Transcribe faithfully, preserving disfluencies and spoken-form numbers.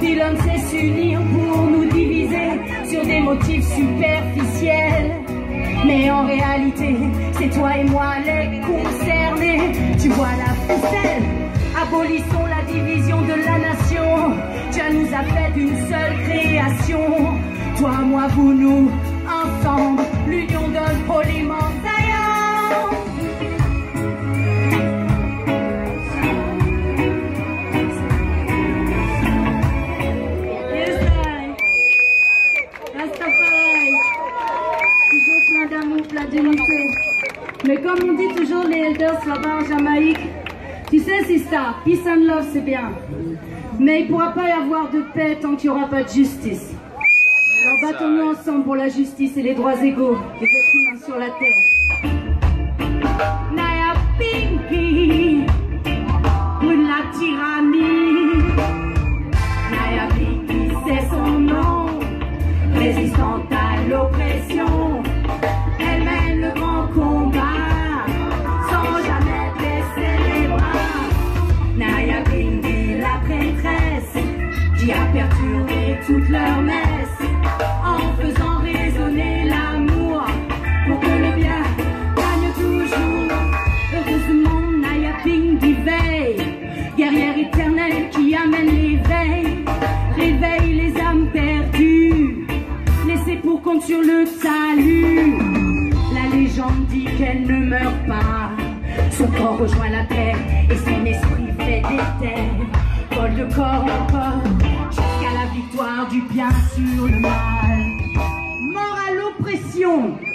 Puis l'homme sait s'unir pour nous diviser sur des motifs superficiels. Mais en réalité, c'est toi et moi les concernés. Tu vois la ficelle, abolissons la division de la nation. Dieu nous a fait une seule création. Toi, moi, vous, nous, ensemble, l'union donne Holy Mount Zion. Yes, I. Rastafari. Toujours plein d'amour, plein d'unité. Mais comme on dit toujours les elders là-bas en Jamaïque, tu sais, c'est ça, peace and love, c'est bien. Mais il ne pourra pas y avoir de paix tant qu'il n'y aura pas de justice. Alors battons-nous ensemble pour la justice et les droits égaux des êtres humains sur la terre. Naya Pinky, pour la tyrannie. Naya Pinky, c'est son nom, résistante à l'oppression. Elle mène le grand combat, sans jamais baisser les bras. Naya Pinky, la prêtresse, qui a perturbé toute leur messe, en faisant résonner l'amour, pour que le bien gagne toujours. Heureusement, Naya Pinky veille, guerrière éternelle qui amène l'éveil, réveille les âmes perdues, laissez pour compte sur le salut. La légende dit qu'elle ne meurt pas, son corps rejoint la terre et son esprit fait des terres, vole de corps en corps, jusqu'à la victoire du bien sur le mal. Mort à l'oppression.